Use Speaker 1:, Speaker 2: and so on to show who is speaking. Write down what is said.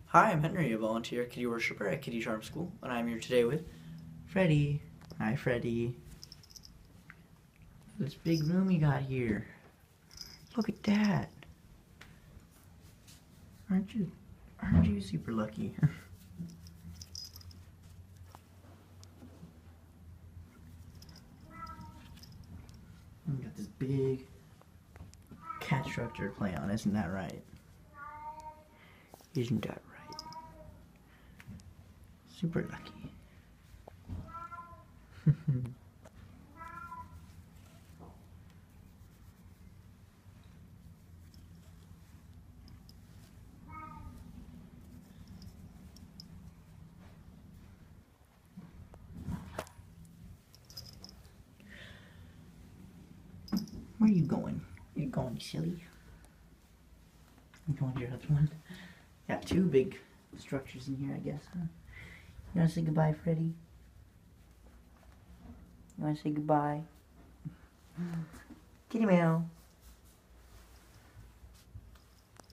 Speaker 1: Hi, I'm Henry, a volunteer kitty worshiper at Kitty Charm School, and I'm here today with Freddy. Hi, Freddy. This big room you got here. Look at that. Aren't you super lucky? You got this big cat structure to play on, isn't that right? Isn't that right? Super lucky. Where are you going? You're going, silly. You going to your other one? Got two big structures in here, I guess, huh? You wanna say goodbye, Freddy? You wanna say goodbye? Kitty meow.